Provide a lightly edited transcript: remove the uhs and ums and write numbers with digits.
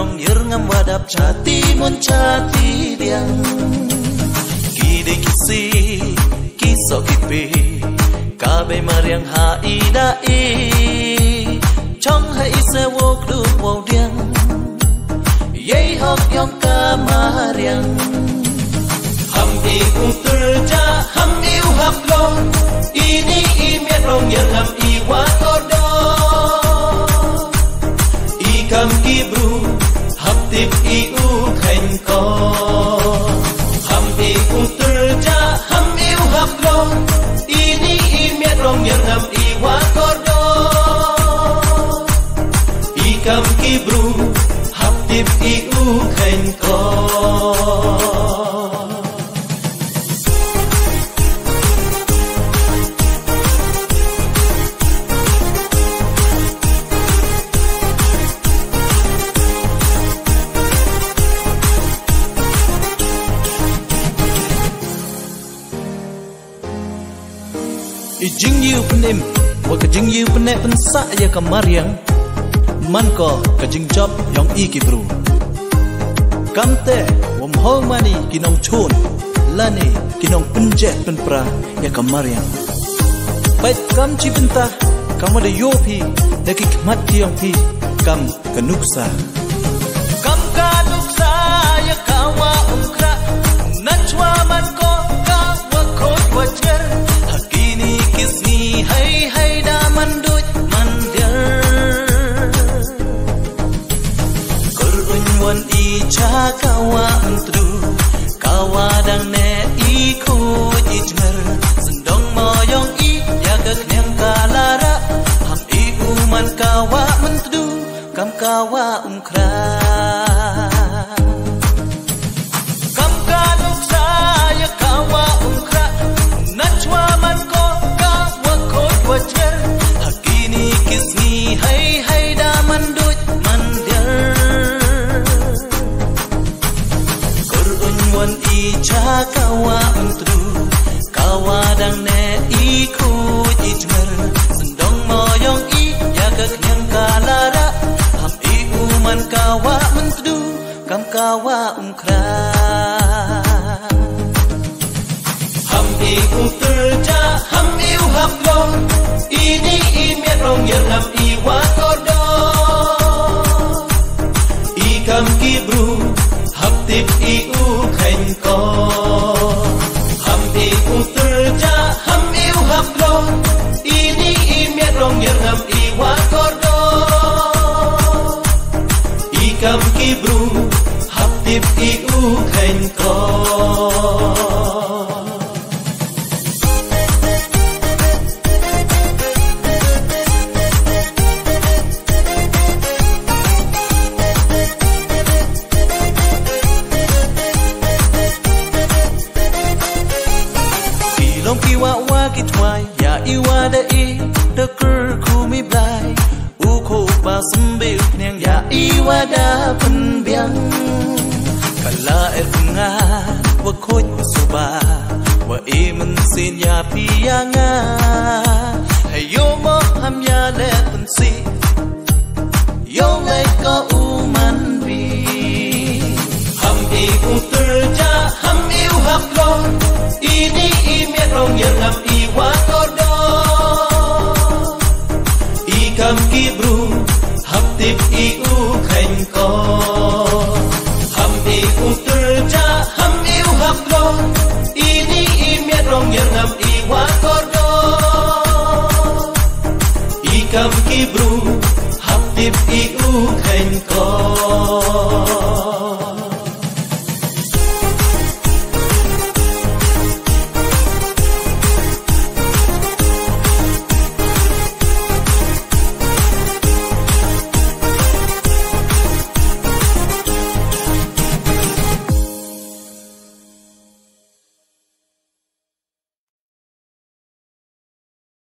rong ngam wadap chati mon chati diang kide kisi kiso kipe kabe mariang ha ida e chong hai se wok du wo diang yei hok yong ka mariang ham i uterja ham iu hap long ini imiat rong ngam i wa kodo i kam kibru hap tip i u khain ko ham i uterja ham iu hap long ini imiat rong ngam i wa kodo i kam kibru hap tip i u khain ko Jing yu penim, wa ka jing yu penek pensa ya kamariang, man ko ka jing job yong i kibru. Kamte wam ho mani kinong chun, lani kinong penjet penpra ya kamariang. Baik kam ci penta, kam ada yo pi, daki kmat yong pi, kam kanuksa. Kam kanuksa ya kawa umkra, nachwa man ko ka wa kot wajar. Kisni hai hai da mandut mandir Kurun wan i cha kawa antru kawa dang ne i ku ijmer sendong moyong i yaga knyang kalara ham i uman kawa mantru kam kawa umkra kam kanuksa ya kawa umkra nachwa man ko wajar hakini kisni hai hai da mandut mandir kurun wan i cha kawa antru kawa dang ne i ku ijmer sendong moyong i yaga knyang kalara ham i uman kawa mantdu kam kawa umkra ham i uterja ham i uhap long ini imiat rong ngam i wa kodo i kam kibru hap tip i u khain ko ham i uterja ham i uhap long ini imiat rong ngam i wa kodo i kam kibru hap tip i u khain ko kitwai ya iwada i the kur ku mi blai u ko ba sambe nyang ya iwada pen biang kala erunga wa khoj suba wa e men sin ya pianga hayo mo ham ya le pen si yo le ko u man bi ham i uterja ham i uhap long ini imiat rong ngam i wa kodo i kam kibru hap tip i u khain ko ham i uterja ham i uhap long ini imiat rong ngam i wa kodo i kam kibru hap tip i u